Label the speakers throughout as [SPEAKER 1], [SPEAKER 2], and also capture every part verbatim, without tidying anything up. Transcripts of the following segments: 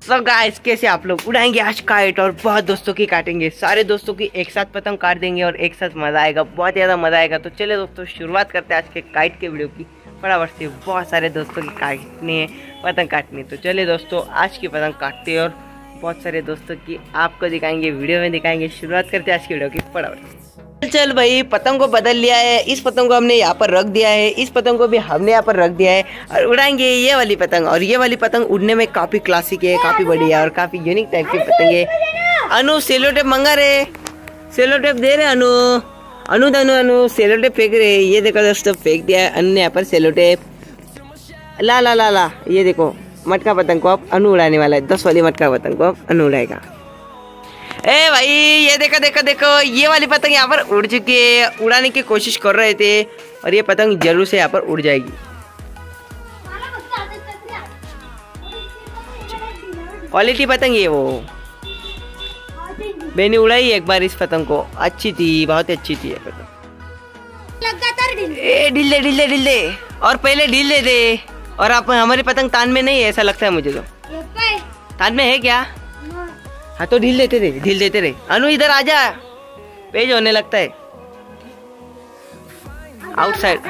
[SPEAKER 1] So guys, कैसे आप लोग उड़ाएंगे आज काइट और बहुत दोस्तों की काटेंगे, सारे दोस्तों की एक साथ पतंग काट देंगे और एक साथ मजा आएगा, बहुत ज़्यादा मजा आएगा। तो चले दोस्तों शुरुआत करते हैं आज के काइट के वीडियो की। फटाफट से बहुत सारे दोस्तों की काटनी है, पतंग काटनी है। तो चले दोस्तों आज की पतंग काटते हैं और बहुत सारे दोस्तों की आपको दिखाएंगे, वीडियो में दिखाएंगे। शुरुआत करते हैं आज की वीडियो की फटाफट। चल भाई, पतंग को बदल लिया है, इस पतंग को हमने यहाँ पर रख दिया है, इस पतंग को भी हमने यहाँ पर रख दिया है और उड़ाएंगे ये वाली पतंग। और ये वाली पतंग उड़ने में काफी क्लासिक है, काफी बढ़िया है और काफी यूनिक टाइप की पतंग है। अनु सेलो टेप मंगा रहे, सेलो टेप दे रहे अनु अनु अनु अनु सेलो टेप फेंक रहे। ये देखो दोस्तों, फेंक दिया है अनु ने यहाँ पर सेलो टेप। ला ला ला ला ये देखो, मटका पतंग को अब अनु उड़ाने वाला है, दस वाली मटका पतंग को अब अनु उड़ाएगा। ए भाई, ये देखो देखो देखो, ये वाली पतंग यहाँ पर उड़ चुकी है, उड़ाने की कोशिश कर रहे थे और ये पतंग जरूर से यहाँ पर उड़ जाएगी। क्वालिटी पतंग है वो, मैंने उड़ाई एक बार इस पतंग को, अच्छी थी, बहुत अच्छी थी ये पतंग। ए ढील दे ढील दे ढील दे, और पहले ढील दे दे। और आप हमारी पतंग तान में नहीं है ऐसा लगता है मुझे, तो तान में है क्या? हाँ तो ढील देते रहे, ढील देते रहे। अनु इधर आजा, पेज होने लगता है आउटसाइड।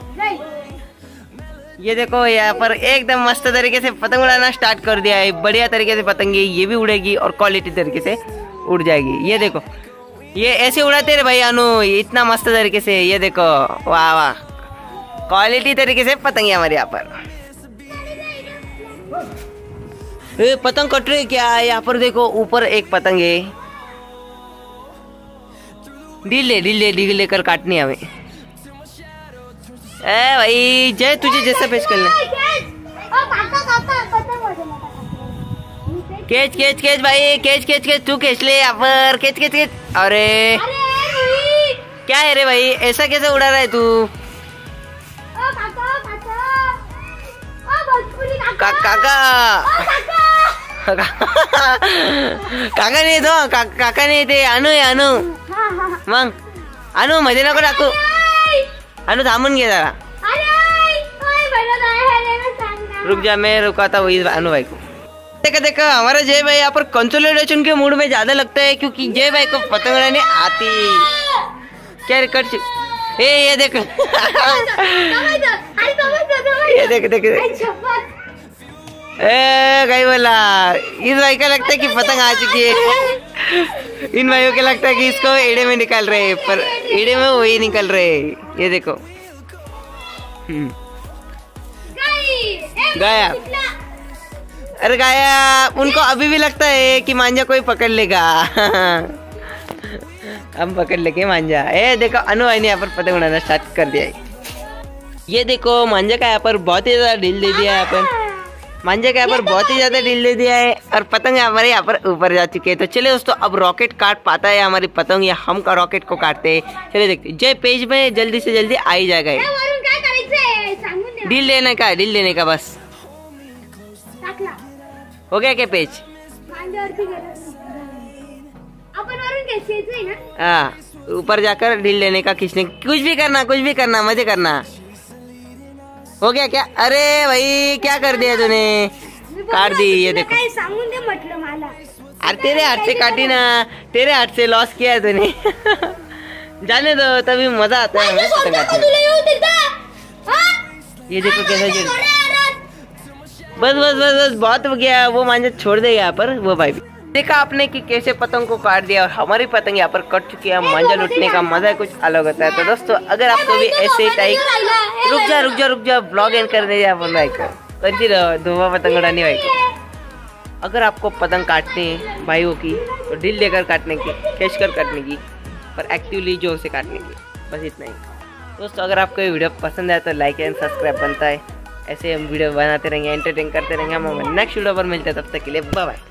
[SPEAKER 1] ये देखो यहाँ पर एकदम मस्त तरीके से पतंग उड़ाना स्टार्ट कर दिया है, बढ़िया तरीके से पतंग ये भी उड़ेगी और क्वालिटी तरीके से उड़ जाएगी। ये देखो, ये ऐसे उड़ाते रहे भाई अनु, इतना मस्त तरीके से। ये देखो, वाह वाह, क्वालिटी तरीके से पतंग है हमारे यहाँ पर। ए, पतंग कट रही क्या? यहाँ पर देखो ऊपर एक पतंग है, ढील ले ढील ले ढील लेकर काटनी है हमें। ए भाई जय, तुझे जैसा पेश कर ले। केच केच केच भाई, केच केच केच, तू केच ले यहाँ पर, केच केच केच। अरे क्या है रे भाई, ऐसा कैसे उड़ा रहा है तू? का, काका काका नाही तो, का, काका नाही ते, अनु आहे अनु। मग अनु मध्ये नको टाकू, अनु थांबून घे जरा, रुक जा, मैं रुका था वही अनु भाई को। देखा देखा, हमारा जय भाई यहाँ पर कंसोलिडेशन के मूड में ज्यादा लगता है, क्योंकि जय भाई को पतंग उड़ाने आती। क्या रिकॉर्ड? ए ये देख ये देख देख, ए गई बोला, इस भाई का लगता है कि पतंग आ चुकी है। इन भाइयों को लगता है कि इसको एड़े में निकाल रहे, पर एड़े में वही निकल रहे। ये देखो गाया, अरे गाया, उनको अभी भी लगता है कि मांझा कोई पकड़ लेगा। हम पकड़ लेके मांझा। ए देखो, अनु भाई ने यहाँ पर पतंग उड़ाना स्टार्ट कर दिया है। ये देखो मांझा का यहाँ पर बहुत ही ज्यादा ढील दे दिया है, यहाँ पर मांझे का यहाँ पर बहुत ही ज्यादा ढील दे दिया है और पतंग हमारे यहाँ पर ऊपर जा चुके हैं। तो चले दोस्तों, अब रॉकेट काट पाता है हमारी पतंग या हम का रॉकेट को काटते हैं। चले देखते, जय पेज में जल्दी से जल्दी आ ही जाएगा। ढील देने का, ढील देने का बस हो गया क्या पेज? हाँ, ऊपर जाकर ढील देने का, खींचने, कुछ भी करना, कुछ भी करना, मजे करना। हो गया क्या? अरे भाई क्या कर दिया तूने, काट दी। ये देखो, अरे तेरे हाथ से काटी ना, तेरे हाथ से लॉस किया है तूने। जाने दो, तभी मजा आता है हमें पतंग काटने में। ये देखो कैसा चल, बस बस बस बस बहुत हो गया, वो मांझा छोड़ दे यहाँ पर। वो भाई देखा आपने कि कैसे पतंग को काट दिया और हमारी पतंग यहाँ पर कट चुकी है। मांझा लूटने का मजा कुछ अलग होता है। तो दोस्तों, अगर आपको भी ऐसे टाइप, रुक जा रुक जा रुक जा, ब्लॉग एंड कर दे भाई को, करती रहो धुआं पतंग उड़ानी भाई को। अगर आपको पतंग काटनी है भाइयों की, तो ढील देकर काटने की, खींच कर काटने की, पर एक्टिवली जोर से काटने की, बस इतना ही। दोस्तों, अगर आपको ये वीडियो पसंद आए तो लाइक एंड सब्सक्राइब बनता है। ऐसे हम वीडियो बनाते रहेंगे, एंटरटेन करते रहेंगे। हम नेक्स्ट वीडियो पर मिलते हैं, तब तक के लिए bye bye.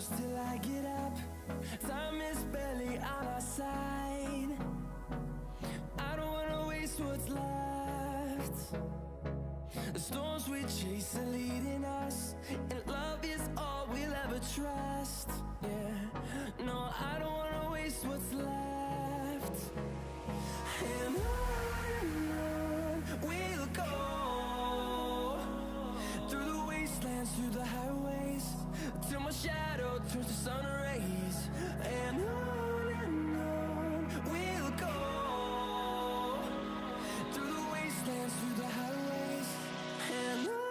[SPEAKER 2] close till I get up. Time is barely on our side. I don't wanna waste what's left. The storms we chase are leading us, and love is all we'll ever trust. Yeah, no, I don't wanna waste what's left. And on and on we'll go, through the wastelands, through the highways, till my shadow turns to sun rays. And on and on we'll go, through the wastelands, through the highways, and on.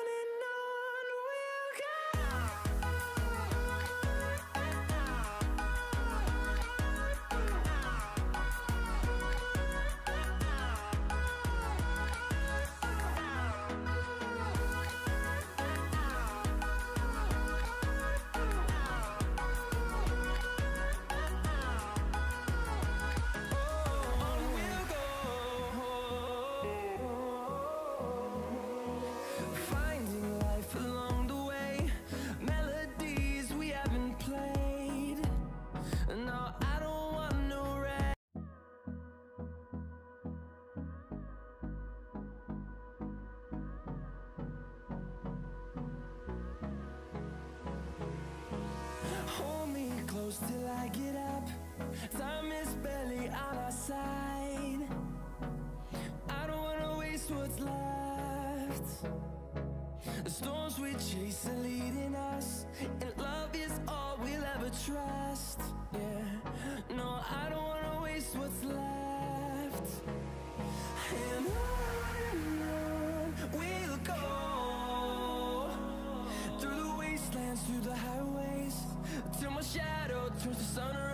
[SPEAKER 2] Close till I get up. Time is barely on our side. I don't wanna waste what's left. The storms we chase are leading us, and love is all we'll ever trust. Yeah, no, I don't wanna waste what's left. And on and on we'll go, through the wastelands, through the highways, till my shadow turns to sun rays.